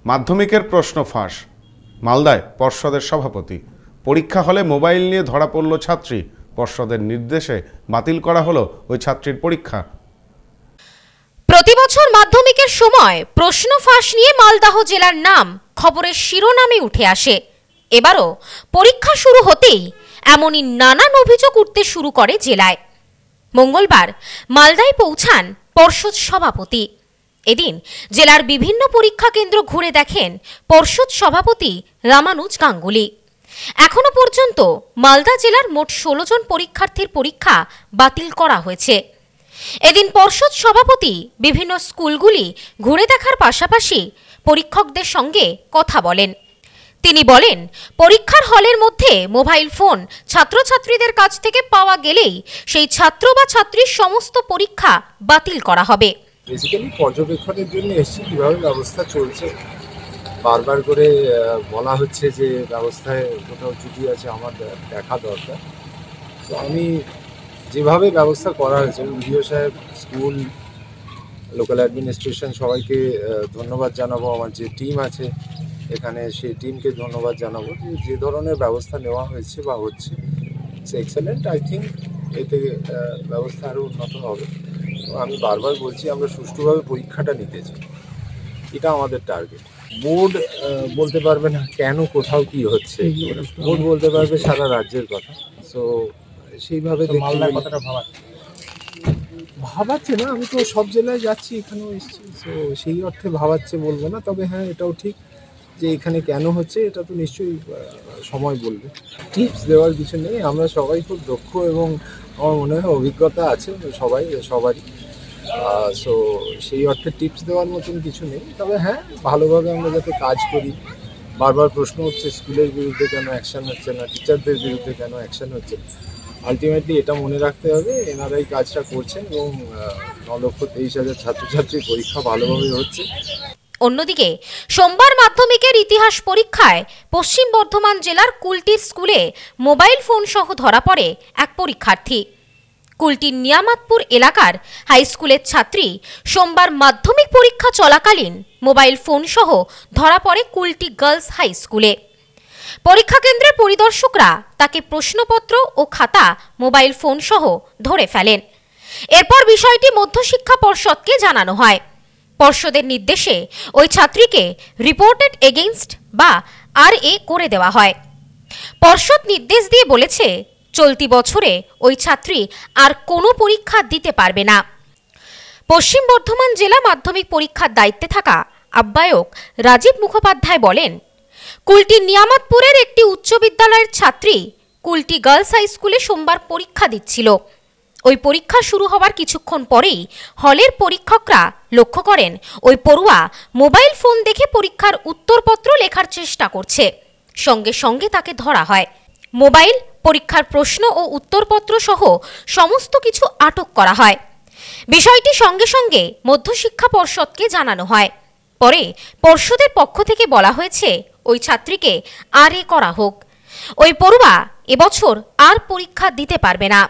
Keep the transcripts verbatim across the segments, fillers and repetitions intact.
মাধ্যমিকের প্রশ্ন ফাঁস। মালদায় পর্ষদের সভাপতি। পরীক্ষা হলে মোবাইল নিয়ে ধরা পড়ল ছাত্রী। পর্ষদের নির্দেশে বাতিল করা হলো ওই ছাত্রীর পরীক্ষা। প্রতি বছর মাধ্যমিকের সময় প্রশ্ন ফাঁস নিয়ে মালদহ জেলার নাম খবরের শিরোনামে উঠে আসে। এবারও পরীক্ষা শুরু হতেই এমনই নানান অভিযোগ উঠতে শুরু করে জেলায়। মঙ্গলবার মালদায় পৌঁছান পর্ষদ সভাপতি। এদিন জেলার বিভিন্ন পরীক্ষা কেন্দ্র ঘুরে দেখেন পর্ষদ সভাপতি রামানুজ গাঙ্গুলি। এখনো পর্যন্ত মালদা জেলার মোট ষোলো জন পরীক্ষার্থীর পরীক্ষা বাতিল করা হয়েছে। এদিন পর্ষদ সভাপতি বিভিন্ন স্কুলগুলি ঘুরে দেখার পাশাপাশি পরীক্ষকদের সঙ্গে কথা বলেন। তিনি বলেন, পরীক্ষার হলের মধ্যে মোবাইল ফোন ছাত্রছাত্রীদের কাছ থেকে পাওয়া গেলেই সেই ছাত্র বা ছাত্রীর সমস্ত পরীক্ষা বাতিল করা হবে। বেসিক্যালি পর্যবেক্ষণের জন্য এসেছি কীভাবে ব্যবস্থা চলছে। বারবার করে বলা হচ্ছে যে ব্যবস্থায় কোথাও ত্রুটি আছে, আমার দেখা দরকার। তো আমি যেভাবে ব্যবস্থা করা হয়েছে, বিডিও সাহেব, স্কুল, লোকাল অ্যাডমিনিস্ট্রেশন, সবাইকে ধন্যবাদ জানাবো। আমার যে টিম আছে এখানে, সেই টিমকে ধন্যবাদ জানাবো যে যে ধরনের ব্যবস্থা নেওয়া হয়েছে বা হচ্ছে, ইটস এক্সেলেন্ট। আই থিঙ্ক এতে ব্যবস্থা আরও উন্নত হবে। আমি বারবার বলছি, আমরা সুষ্ঠুভাবে পরীক্ষাটা নিতে চাই, এটা আমাদের টার্গেট। বোর্ড বলতে পারবে না কেন কোথাও কি হচ্ছে, বোর্ড বলতে পারবে সারা রাজ্যের কথা। সো সেইভাবে কথাটা ভাবাচ্ছে ভাবাচ্ছে না, আমি তো সব জেলায় যাচ্ছি, এখানেও এসেছি। সো সেই অর্থে ভাবাচ্ছে বলবো না, তবে হ্যাঁ এটাও ঠিক যে এখানে কেন হচ্ছে এটা তো নিশ্চয়ই সময় বলবে। টিপস দেওয়ার কিছু নেই, আমরা সবাই খুব দক্ষ এবং আমার মনে হয় অভিজ্ঞতা আছে সবাই সবারই। সো সেই অর্থে টিপস দেওয়ার মতন কিছু নেই, তবে হ্যাঁ ভালোভাবে আমরা যাতে কাজ করি। বারবার প্রশ্ন হচ্ছে স্কুলের বিরুদ্ধে কেন অ্যাকশান হচ্ছে না, টিচারদের বিরুদ্ধে কেন অ্যাকশান হচ্ছে। আলটিমেটলি এটা মনে রাখতে হবে, এনারাই কাজটা করছেন এবং ন লক্ষ তেইশ হাজার ছাত্রছাত্রীর পরীক্ষা ভালোভাবে হচ্ছে। অন্যদিকে সোমবার মাধ্যমিকের ইতিহাস পরীক্ষায় পশ্চিম বর্ধমান জেলার কুলটির স্কুলে মোবাইল ফোন সহ ধরা পড়ে এক পরীক্ষার্থী। কুলটির নিয়ামতপুর এলাকার হাই স্কুলের ছাত্রী সোমবার মাধ্যমিক পরীক্ষা চলাকালীন মোবাইল ফোন সহ ধরা পড়ে কুলটি গার্লস হাই স্কুলে। পরীক্ষা কেন্দ্রের পরিদর্শকরা তাকে প্রশ্নপত্র ও খাতা, মোবাইল ফোন সহ ধরে ফেলেন। এরপর বিষয়টি মধ্যশিক্ষা পর্ষদকে জানানো হয়। পর্ষদের নির্দেশে ওই ছাত্রীকে রিপোর্টেড এগেইনস্ট বা আর এ করে দেওয়া হয়। পর্ষদ নির্দেশ দিয়ে বলেছে, চলতি বছরে ওই ছাত্রী আর কোনো পরীক্ষা দিতে পারবে না। পশ্চিম বর্ধমান জেলা মাধ্যমিক পরীক্ষার দায়িত্বে থাকা আহ্বায়ক রাজীব মুখোপাধ্যায় বলেন, কুলটি নিয়ামতপুরের একটি উচ্চ বিদ্যালয়ের ছাত্রী কুলটি গার্লস হাই স্কুলে সোমবার পরীক্ষা দিচ্ছিল। ওই পরীক্ষা শুরু হওয়ার কিছুক্ষণ পরেই হলের পরীক্ষকরা লক্ষ্য করেন ওই পড়ুয়া মোবাইল ফোন দেখে পরীক্ষার উত্তরপত্র লেখার চেষ্টা করছে। সঙ্গে সঙ্গে তাকে ধরা হয়। মোবাইল, পরীক্ষার প্রশ্ন ও উত্তরপত্র সহ সমস্ত কিছু আটক করা হয়। বিষয়টি সঙ্গে সঙ্গে মধ্যশিক্ষা পর্ষদকে জানানো হয়। পরে পর্ষদের পক্ষ থেকে বলা হয়েছে ওই ছাত্রীকে আর এ করা হোক। ওই পড়ুয়া এবছর আর পরীক্ষা দিতে পারবে না।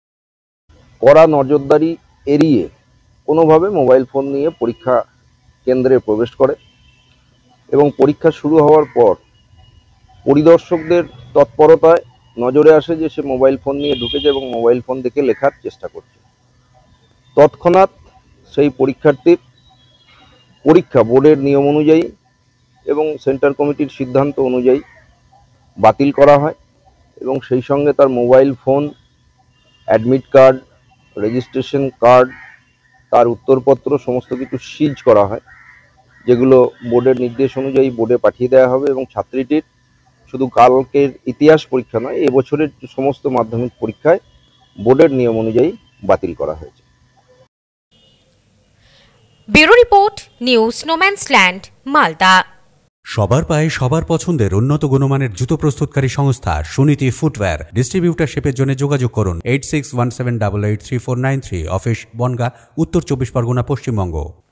কড়া নজরদারি এড়িয়ে কোনোভাবে মোবাইল ফোন নিয়ে পরীক্ষা কেন্দ্রে প্রবেশ করে এবং পরীক্ষা শুরু হওয়ার পর পরিদর্শকদের তৎপরতায় নজরে আসে যে সে মোবাইল ফোন নিয়ে ঢুকেছে এবং মোবাইল ফোন দেখে লেখার চেষ্টা করছে। তৎক্ষণাৎ সেই পরীক্ষার্থীর পরীক্ষা বোর্ডের নিয়ম অনুযায়ী এবং সেন্টার কমিটির সিদ্ধান্ত অনুযায়ী বাতিল করা হয় এবং সেই সঙ্গে তার mobile phone, admit card, registration card, তার উত্তরপত্র সমস্ত কিছু সিজ করা হয়, যেগুলো বোর্ডের নির্দেশ অনুযায়ী বোর্ডে পাঠিয়ে দেওয়া হবে। এবং ছাত্রীটির শুধু কালকের ইতিহাস পরীক্ষা নয়, এবছরের সমস্ত মাধ্যমিক পরীক্ষায় বোর্ডের নিয়ম অনুযায়ী বাতিল করা হয়েছে। Bureau report, news no man's land, Malda. সবার পায়ে সবার পছন্দের উন্নত গুণমানের জুতো প্রস্তুতকারী সংস্থা সুনীতি ফুটওয়্যার। ডিস্ট্রিবিউটারশিপের জন্য যোগাযোগ করুন eight six one seven double eight three four nine three. Office Bongaon, Uttar Chabbish Pargana, Paschimbanga.